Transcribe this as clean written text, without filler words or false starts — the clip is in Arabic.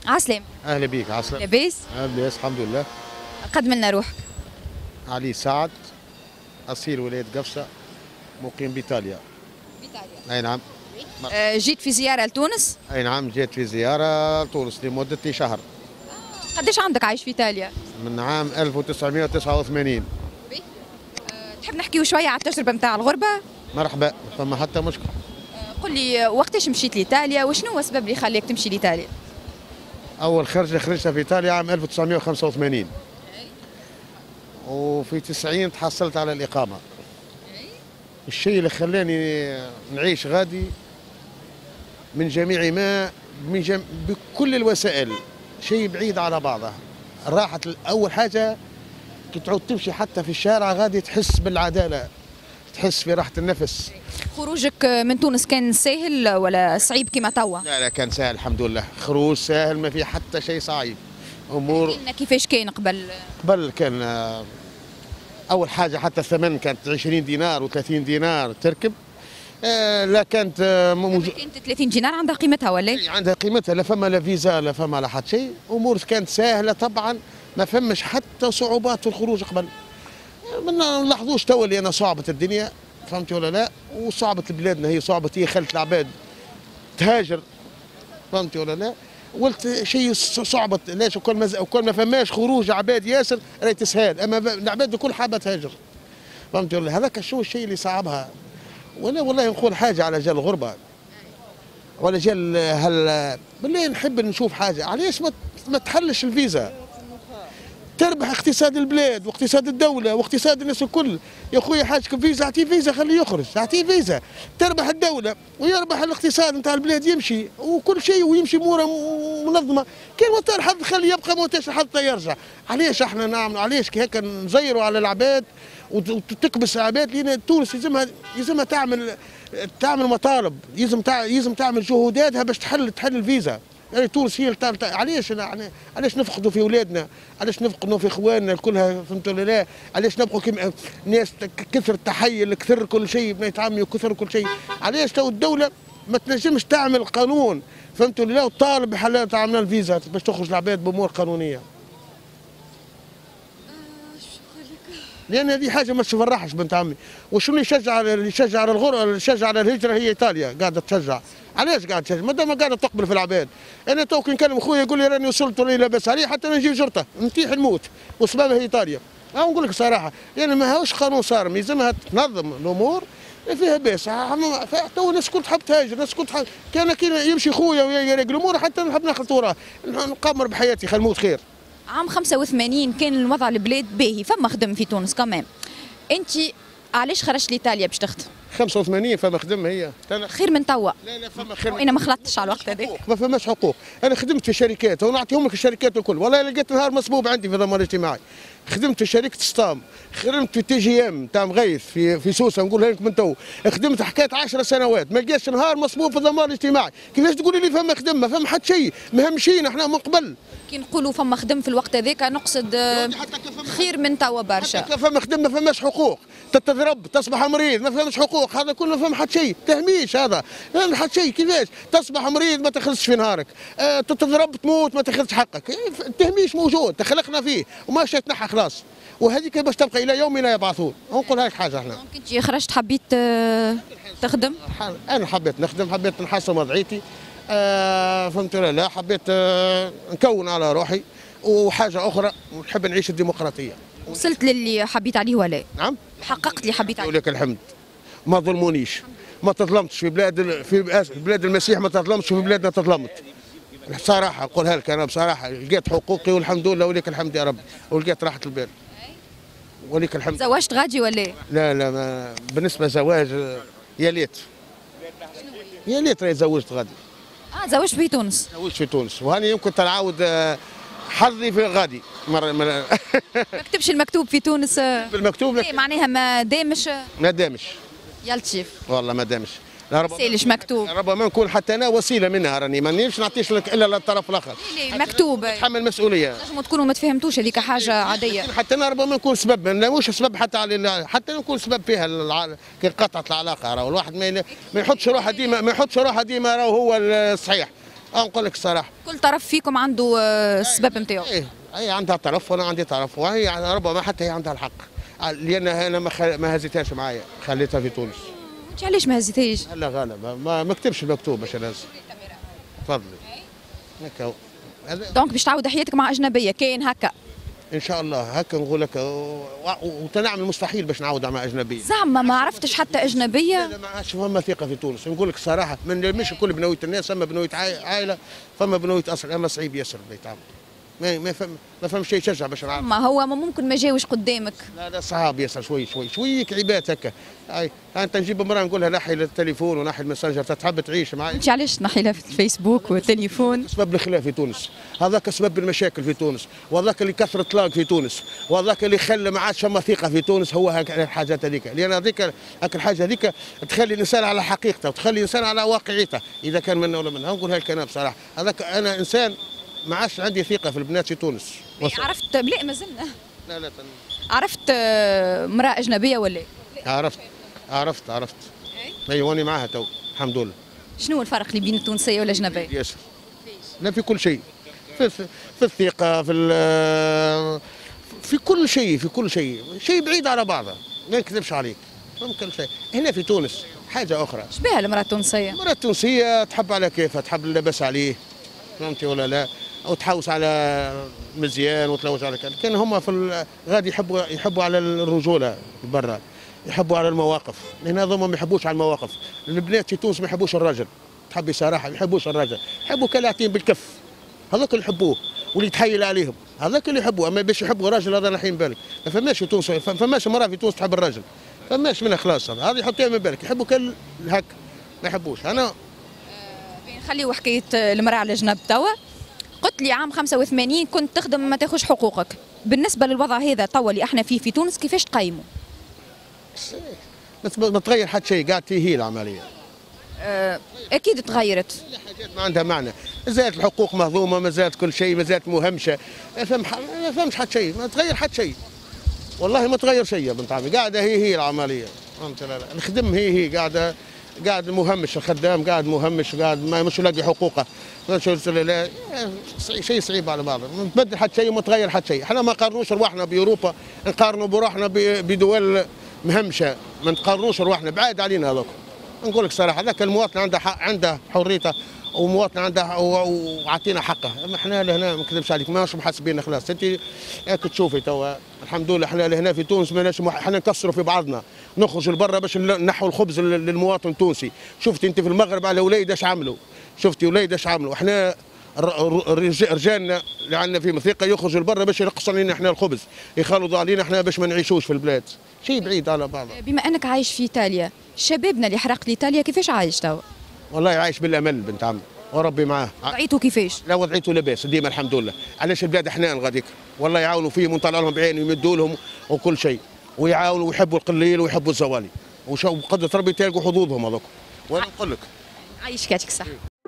عسلام. اهلا بيك. عسلام. لاباس؟ لاباس الحمد لله. قدم لنا روحك. علي سعد، اصيل ولايه قفصه، مقيم بايطاليا. بايطاليا. اي نعم. جيت في زياره لتونس؟ اي نعم، جيت في زياره لتونس لمده شهر. قداش عندك عايش في ايطاليا؟ من عام 1989. تحب نحكيو شويه على التجربه نتاع الغربه؟ مرحبا، فما حتى مشكل. قل لي وقتاش مشيت لايطاليا وشنو هو السبب اللي خلاك تمشي لايطاليا؟ اول خرجت في ايطاليا عام 1985. وفي 90 تحصلت على الاقامه. الشيء اللي خلاني نعيش غادي من جميع ما بكل الوسائل، شيء بعيد على بعضه. راحت اول حاجه كي تعود تمشي حتى في الشارع غادي تحس بالعداله، تحس في راحه النفس. خروجك من تونس كان ساهل ولا صعيب كما توا؟ لا كان سهل الحمد لله، خروج سهل ما في حتى شيء صعيب. امور كيفاش كان قبل كان اول حاجه حتى الثمن كانت 20 دينار و30 دينار تركب. لا كانت كانت 30 دينار عندها قيمتها ولا؟ عندها قيمتها، لا فما لا فيزا لا فما لا حتى شيء. امور كانت سهله طبعا، ما فماش حتى صعوبات في الخروج قبل. ما نلاحظوش توا اللي انا صعبه الدنيا، فهمتي ولا لا؟ وصعبه بلادنا، هي صعبه، هي خلت العباد تهاجر، فهمتي ولا لا؟ قلت شيء صعبه، ليش وكل ما فماش خروج عباد ياسر راهي تسهال، اما العباد الكل حابه تهاجر، فهمتي ولا؟ هذاك شو الشيء اللي صعبها. ولا والله نقول حاجه على جال الغربه ولا جال بالله نحب نشوف حاجه، علاش ما تحلش الفيزا؟ تربح اقتصاد البلاد واقتصاد الدوله واقتصاد الناس الكل. يا خويا حاجك فيزا، اعطيه فيزا خليه يخرج، اعطيه فيزا، تربح الدوله ويربح الاقتصاد نتاع البلاد، يمشي وكل شيء ويمشي اموره منظمه. كان وقت الحظ خليه يبقى، ما وقتاش الحظ يرجع. علاش احنا نعملوا علاش هيك نزيروا على العباد وتكبس العباد؟ لان تونس يلزمها تعمل مطالب، يلزم تعمل جهوداتها باش تحل الفيزا. يعني تونس هي علاش نفقدوا في اولادنا؟ علاش نفقدوا في اخواننا كلها؟ فهمتوا ولا لا؟ علاش نبقوا كيما ناس كثر التحيل، كثر كل شيء، بنات عمي وكثر كل شيء؟ علاش تو الدوله ما تنجمش تعمل قانون، فهمتوا ولا لا؟ وطالب بحلال تعمل الفيزا باش تخرج العباد بامور قانونيه. لان هذه حاجه ما تفرحش بنت عمي. وشنو اللي يشجع على الغربه، اللي يشجع على الهجره؟ هي ايطاليا قاعده تشجع. علاش قاعده تشجع؟ ما دام قاعده تقبل في العباد. انا تو كي نكلم خويا يقول لي راني وصلت ولا لاباس عليه، حتى انا نجيب جرته نطيح نموت، وسببها هي ايطاليا. نقول لك صراحه، يعني ما هوش قانون صارم، يلزمها تنظم الامور فيها باس. تو الناس كل تحب تهاجر، الناس كل تحب. كان يمشي خويا ويراقب الامور حتى نحب ناخذ وراه، نقمر بحياتي، خل نموت خير. عام 85 كان الوضع البلاد باهي، فما خدم في تونس كمان. انت علاش خرجت لايطاليا باش تخدم؟ 85 فما خدم هي خير من توا. لا فما خير. وانا ما خلطتش على الوقت هذاك. ما فماش حقوق. انا خدمت في شركات ونعطيهم لك الشركات الكل، والله لقيت نهار مصبوب عندي في الضمان الاجتماعي. خدمت في شركه ستام، خدمت في تي جي ام تاع مغيث في سوسه، نقولها لك من تو. خدمت حكايه 10 سنوات، ما لقيتش نهار مصبوب في الضمان الاجتماعي. كيفاش تقولي لي فما خدمه؟ فما حتى شيء، مهمشين احنا من قبل. كي نقولوا فما خدم في الوقت هذاك نقصد خير من توا برشا. حتى فما خدم ما فماش حقوق، تتضرب، تصبح مريض، ما فماش حقوق، هذا كله ما فما حتى شيء، تهميش هذا، ما فما حتى شيء. كيفاش تصبح مريض ما تاخذش في نهارك، تتضرب تموت ما تاخذش حقك، التهميش موجود، تخلقنا فيه وما يتنحى خلاص، وهذيك باش تبقى الى يوم لا يبعثون. نقول هيك حاجه احنا. كنت خرجت حبيت تخدم؟ انا حبيت نخدم، حبيت نحسن وضعيتي، فهمت ولا لا؟ حبيت نكون على روحي، وحاجه اخرى نحب نعيش الديمقراطيه. وصلت للي حبيت عليه ولا؟ نعم، حققت اللي حبيت عليه. لك الحمد، ما ظلمونيش، ما تظلمتش في بلاد المسيح، ما تظلمتش في بلادنا تظلمت. بصراحه نقولها لك، انا بصراحه لقيت حقوقي والحمد لله، وليك الحمد يا رب، ولقيت راحه البال، وليك الحمد. زوجت غادي ولا؟ لا ما بالنسبه زواج يا ليت راهي تزوجت غادي. زوجت في تونس. زوجت في تونس، وهاني يمكن تنعاود حظي في غادي مرة ما كتبش المكتوب في تونس. بالمكتوب لك معناها ما دامش. يا لطيف والله ما دامش. سالش مكتوب. ربما نكون حتى انا وسيله منها، راني مانيش نعطيش لك الا للطرف الاخر. مكتوب تحمل مسؤوليه. نجموا تكونوا ما تفهمتوش، هذيك حاجه عاديه. حتى انا ربما نكون سبب، مش سبب حتى نكون سبب فيها كي انقطعت العلاقه. راهو الواحد ما يحطش روحه ديما، راهو هو الصحيح. نقول لك الصراحه. كل طرف فيكم عنده السبب نتاعو. ايه هي عندها طرف وانا عندي طرف، وهي ربما حتى هي عندها الحق، لان انا ما هزيتهاش معايا، خليتها في تونس. انت علاش ما هزيتيش؟ لا غالب ما كتبش المكتوب باش نهز. تفضلي هكا. دونك باش تعاود حياتك مع اجنبيه كاين هكا؟ ان شاء الله هكا نقول لك، وتنعمل المستحيل باش نعاود مع اجنبيه. زعما ما عرفتش حتى اجنبيه؟ لا ما عادش فما ثقه في تونس، نقول لك الصراحه، مش كل بنويه الناس، فما بنويه عائله، فما بنويه اصل، اما صعيب ياسر يتعامل. ما فهم شيء يشجع باش نعرف. ما هو ما ممكن ما جاوش قدامك. لا صعب ياسر، شوي كعيبات هكا. انت نجيب امراه نقول لها نحي التليفون ونحي الماسنجر، تحب تعيش معي. انت علاش تنحي لها في الفيسبوك والتليفون؟ سبب الخلاف في تونس، هذاك سبب المشاكل في تونس، وهذاك اللي كثر الطلاق في تونس، وهذاك اللي خلى ما عادش فما ثقه في تونس، هو الحاجات هذيك، لان هذيك الحاجه هذيك تخلي الانسان على حقيقته وتخلي الانسان على واقعيته، اذا كان منه ولا منها. نقول هالكلام بصراحه، هذاك انا انسان ما عادش عندي ثقه في البنات في تونس. عرفت لا ما زلنا. لا عرفت امراه اجنبيه ولا؟ عرفت اي واني معاها تو الحمد لله. شنو الفرق اللي بين التونسيه والاجنبيه؟ ياسر. لا في كل شيء، في الثقه، في كل شيء بعيد على بعضه، ما نكذبش عليك. ممكن شيء هنا في تونس حاجه اخرى. شبيها المراه التونسيه؟ المراه التونسيه تحب على كيفها، تحب اللبس عليه، فهمتي ولا لا؟ او تحوس على مزيان وتلوج على كان هما غادي يحبوا على الرجوله برا، يحبوا على المواقف، هنا هذوما ما يحبوش على المواقف. البنات في تونس ما يحبوش الرجل، تحبي صراحه ما يحبوش الرجل، يحبوا كلاعتين بالكف، هذاك اللي يحبوه واللي يتحايل عليهم، هذاك اللي يحبوه. اما باش يحبوا راجل هذا نحين بالك، ما فماش في تونس، ما فماش مراه في تونس تحب الرجل، فماش منها خلاص. هذه يحطيها من بالك، يحبوا كل هكا، ما يحبوش. انا نخليو حكايه المراه على جنب توا. قلت لي عام 85 كنت تخدم ما تاخذش حقوقك، بالنسبه للوضع هذا توا اللي احنا فيه في تونس كيفاش تقيموا؟ ما تغير حتى شيء، قاعد هي العمليه. اكيد تغيرت. حاجات ما عندها معنى، ما زالت الحقوق مهضومه، ما زالت كل شيء، ما زالت مهمشه، ما فهمش حتى شيء، ما تغير حتى شيء، والله ما تغير شيء يا بنت عمي، قاعده هي العمليه، فهمت؟ لا الخدم هي قاعد مهمش، الخدام قاعد مهمش، قاعد ما مش يلاقي حقوقه، لا شيء صعيب على بعضه، ما تبدل حتى شيء وما تغير حتى شيء. احنا ما نقارنوش رواحنا باوروبا، نقارنوا بروحنا بدول مهمشه، ما نقارنوش رواحنا، بعاد علينا هذوك. نقول لك صراحه، ذاك المواطن عنده حق، عنده حريته، ومواطن عنده وعطينا حقه. اما احنا لهنا ما نكذبش عليك ماش محاسبين خلاص. انت راك تشوفي توا الحمد لله احنا لهنا في تونس ماناش احنا نكسروا في بعضنا، نخرج لبرا باش نحوا الخبز للمواطن التونسي. شفتي انت في المغرب على وليد اش عملوا، شفتي وليد اش عملوا. احنا رجالنا اللي عندنا في مثيقه يخرجوا لبرا باش ينقصوا علينا احنا الخبز، يخلطوا علينا احنا باش ما نعيشوش في البلاد. شيء بعيد على بعضه. بما انك عايش في ايطاليا، شبابنا اللي حرق لايطاليا كيفاش عايش توا؟ والله عايش بالامل بنت عمي، وربي معاه. وضعيته كيفاش؟ لا وضعيته لاباس ديما الحمد لله. علاش البلاد حنان غاديك، والله يعاونوا فيهم ونطلع لهم بعين ويمدوا لهم وكل شيء، ويعاونوا ويحبوا القليل ويحبوا الزوالي، وقدرة ربي تلقوا حظوظهم هذوك. وانا نقول لك عايشك يعطيك الصحة.